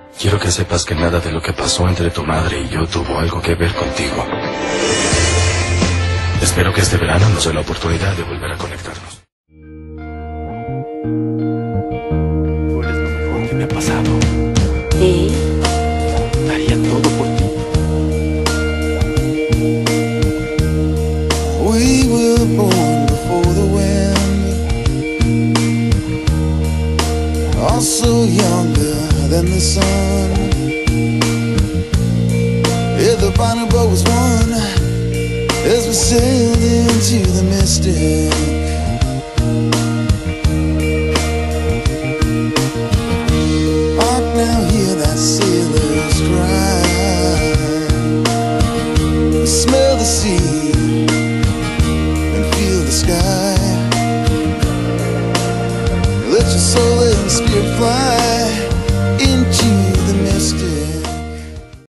Quiero que sepas que nada de lo que pasó entre tu madre y yo tuvo algo que ver contigo. Espero que este verano nos dé la oportunidad de volver a conectarnos. Tú eres lo mejor que me ha pasado. ¿Y? Daría todo por ti. We were born before the wind, also younger than the sun. Yeah, the final boat was won as we sailed into the mystic. Hark now, hear that sailor's cry. Smell the sea and feel the sky. Let your soul and spirit fly.